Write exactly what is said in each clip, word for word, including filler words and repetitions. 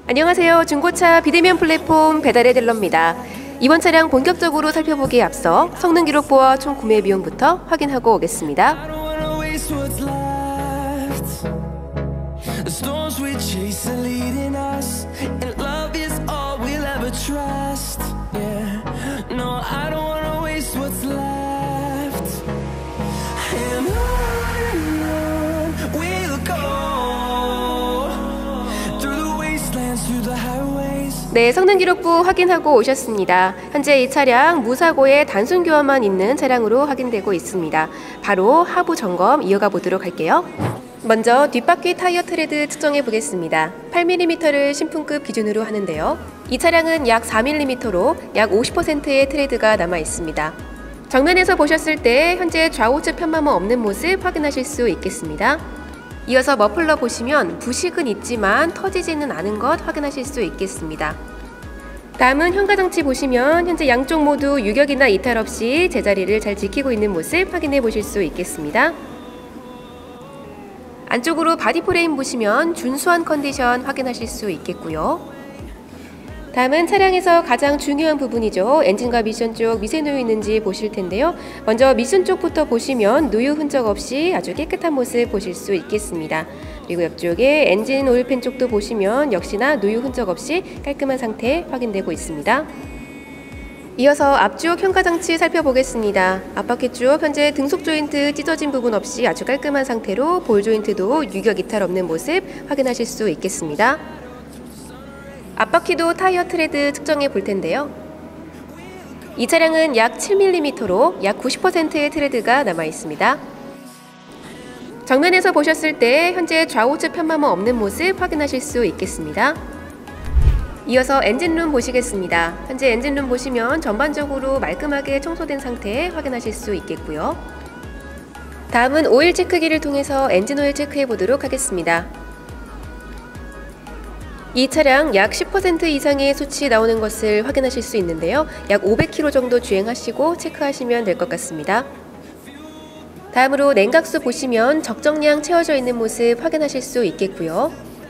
안녕하세요. 중고차 비대면 플랫폼 배달의 딜러입니다. 이번 차량 본격적으로 살펴보기에 앞서 성능 기록부와 총 구매 비용부터 확인하고 오겠습니다. 네, 성능 기록부 확인하고 오셨습니다. 현재 이 차량 무사고에 단순 교환만 있는 차량으로 확인되고 있습니다. 바로 하부 점검 이어가 보도록 할게요. 먼저 뒷바퀴 타이어 트레드 측정해 보겠습니다. 팔 밀리미터를 신품급 기준으로 하는데요. 이 차량은 약 사 밀리미터로 약 오십 퍼센트의 트레드가 남아 있습니다. 정면에서 보셨을 때 현재 좌우측 편마모 없는 모습 확인하실 수 있겠습니다. 이어서 머플러 보시면 부식은 있지만 터지지는 않은 것 확인하실 수 있겠습니다. 다음은 현가장치 보시면 현재 양쪽 모두 유격이나 이탈 없이 제자리를 잘 지키고 있는 모습 확인해 보실 수 있겠습니다. 안쪽으로 바디 프레임 보시면 준수한 컨디션 확인하실 수 있겠고요. 다음은 차량에서 가장 중요한 부분이죠. 엔진과 미션 쪽 미세 누유 있는지 보실 텐데요. 먼저 미션 쪽부터 보시면 누유 흔적 없이 아주 깨끗한 모습 보실 수 있겠습니다. 그리고 옆쪽에 엔진 오일팬 쪽도 보시면 역시나 누유 흔적 없이 깔끔한 상태 확인되고 있습니다. 이어서 앞쪽 현가장치 살펴보겠습니다. 앞바퀴 쪽 현재 등속 조인트 찢어진 부분 없이 아주 깔끔한 상태로 볼 조인트도 유격 이탈 없는 모습 확인하실 수 있겠습니다. 앞바퀴도 타이어 트레드 측정해 볼 텐데요. 이 차량은 약 칠 밀리미터로 약 구십 퍼센트의 트레드가 남아 있습니다. 정면에서 보셨을 때 현재 좌우측 편마모 없는 모습 확인하실 수 있겠습니다. 이어서 엔진룸 보시겠습니다. 현재 엔진룸 보시면 전반적으로 말끔하게 청소된 상태 확인하실 수 있겠고요. 다음은 오일 체크기를 통해서 엔진 오일 체크해 보도록 하겠습니다. 이 차량 약 십 퍼센트 이상의 수치 나오는 것을 확인하실 수 있는데요. 약 오백 킬로미터 정도 주행하시고 체크하시면 될 것 같습니다. 다음으로 냉각수 보시면 적정량 채워져 있는 모습 확인하실 수 있겠고요.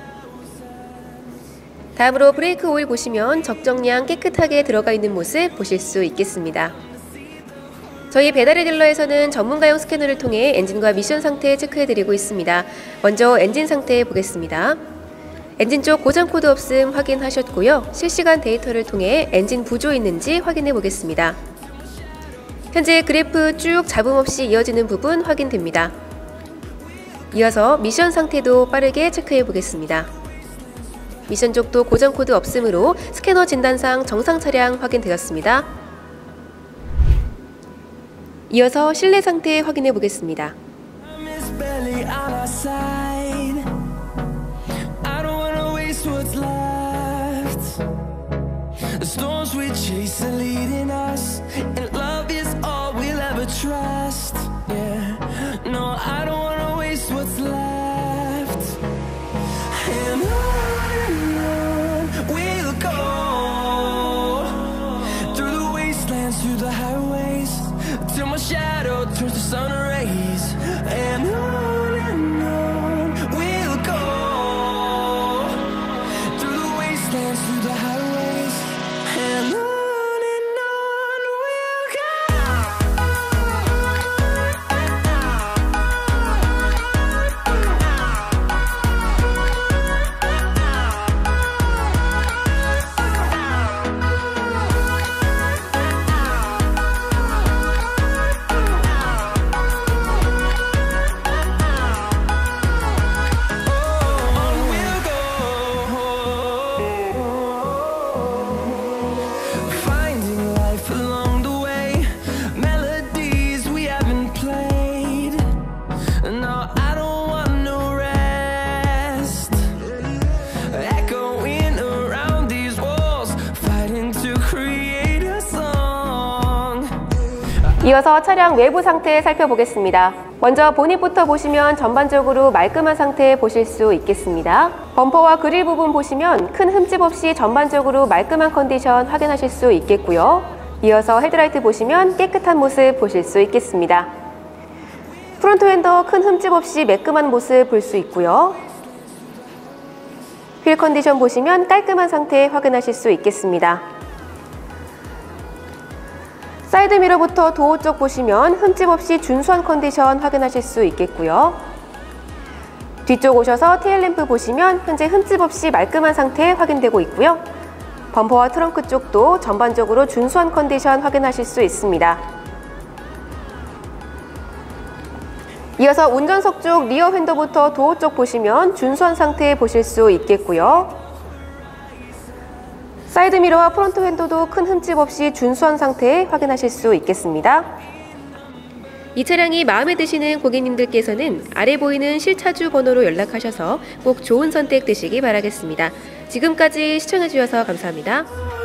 다음으로 브레이크 오일 보시면 적정량 깨끗하게 들어가 있는 모습 보실 수 있겠습니다. 저희 배달의 딜러에서는 전문가용 스캐너를 통해 엔진과 미션 상태 체크해드리고 있습니다. 먼저 엔진 상태 보겠습니다. 엔진 쪽 고장 코드 없음 확인하셨고요. 실시간 데이터를 통해 엔진 부조 있는지 확인해 보겠습니다. 현재 그래프 쭉 잡음 없이 이어지는 부분 확인됩니다. 이어서 미션 상태도 빠르게 체크해 보겠습니다. 미션 쪽도 고장 코드 없음으로 스캐너 진단상 정상 차량 확인되었습니다. 이어서 실내 상태 확인해 보겠습니다. What's left? The storms we chase are leading us, and love is all we'll ever trust. Yeah, no, I don't wanna waste what's left. And on and on we'll go, through the wastelands, through the highways, till my shadow turns to sun rays. And on and on we'll go, through the highways, and on and on we'll go. 이어서 차량 외부 상태 살펴보겠습니다. 먼저 보닛부터 보시면 전반적으로 말끔한 상태 보실 수 있겠습니다. 범퍼와 그릴 부분 보시면 큰 흠집 없이 전반적으로 말끔한 컨디션 확인하실 수 있겠고요. 이어서 헤드라이트 보시면 깨끗한 모습 보실 수 있겠습니다. 프론트 휀더 큰 흠집 없이 매끈한 모습 볼 수 있고요. 휠 컨디션 보시면 깔끔한 상태 확인하실 수 있겠습니다. 사이드미러부터 도어 쪽 보시면 흠집 없이 준수한 컨디션 확인하실 수 있겠고요. 뒤쪽 오셔서 테일램프 보시면 현재 흠집 없이 말끔한 상태 확인되고 있고요. 범퍼와 트렁크 쪽도 전반적으로 준수한 컨디션 확인하실 수 있습니다. 이어서 운전석 쪽 리어 윈도부터 도어 쪽 보시면 준수한 상태 보실 수 있겠고요. 사이드미러와 프론트 윈도도 큰 흠집 없이 준수한 상태 확인하실 수 있겠습니다. 이 차량이 마음에 드시는 고객님들께서는 아래 보이는 실차주 번호로 연락하셔서 꼭 좋은 선택 되시기 바라겠습니다. 지금까지 시청해 주셔서 감사합니다.